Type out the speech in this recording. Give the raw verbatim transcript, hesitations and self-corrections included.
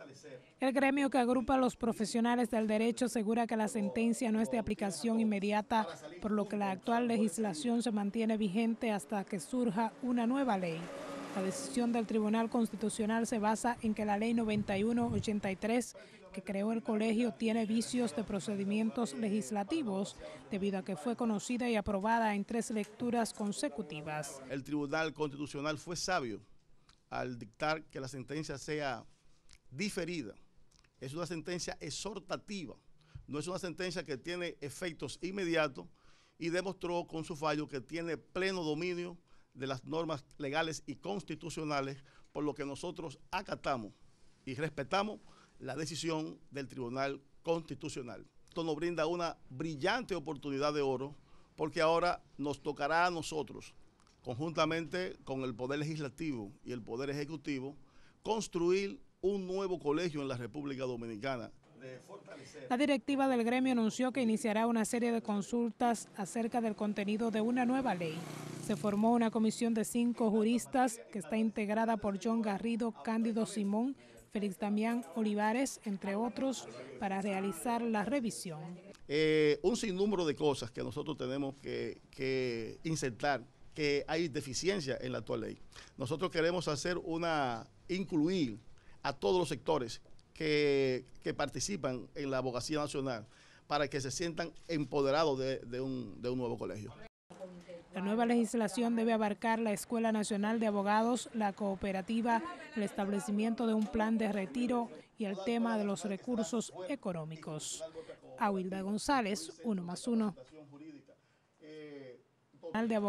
El gremio que agrupa a los profesionales del derecho asegura que la sentencia no es de aplicación inmediata, por lo que la actual legislación se mantiene vigente hasta que surja una nueva ley. La decisión del Tribunal Constitucional se basa en que la Ley noventa y uno ochenta y tres, que creó el colegio, tiene vicios de procedimientos legislativos debido a que fue conocida y aprobada en tres lecturas consecutivas. El Tribunal Constitucional fue sabio al dictar que la sentencia sea diferida. Es una sentencia exhortativa, no es una sentencia que tiene efectos inmediatos, y demostró con su fallo que tiene pleno dominio de las normas legales y constitucionales, por lo que nosotros acatamos y respetamos la decisión del Tribunal Constitucional. Esto nos brinda una brillante oportunidad de oro, porque ahora nos tocará a nosotros, conjuntamente con el Poder Legislativo y el Poder Ejecutivo, construir un nuevo colegio en la República Dominicana. La directiva del gremio anunció que iniciará una serie de consultas acerca del contenido de una nueva ley. Se formó una comisión de cinco juristas que está integrada por John Garrido, Cándido Simón, Félix Damián Olivares, entre otros, para realizar la revisión. Eh, un sinnúmero de cosas que nosotros tenemos que, que insertar, que hay deficiencia en la actual ley. Nosotros queremos hacer una, incluir a todos los sectores que, que participan en la abogacía nacional para que se sientan empoderados de, de, un, de un nuevo colegio. La nueva legislación debe abarcar la Escuela Nacional de Abogados, la cooperativa, el establecimiento de un plan de retiro y el tema de los recursos económicos. Awilda González, uno más uno.